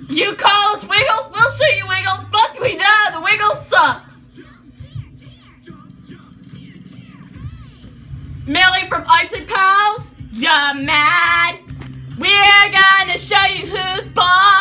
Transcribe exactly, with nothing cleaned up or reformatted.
You call us Wiggles? We'll show you Wiggles. Fuck we know, the Wiggles sucks. Millie from Arts and Pals, you're mad. We're gonna show you who's boss.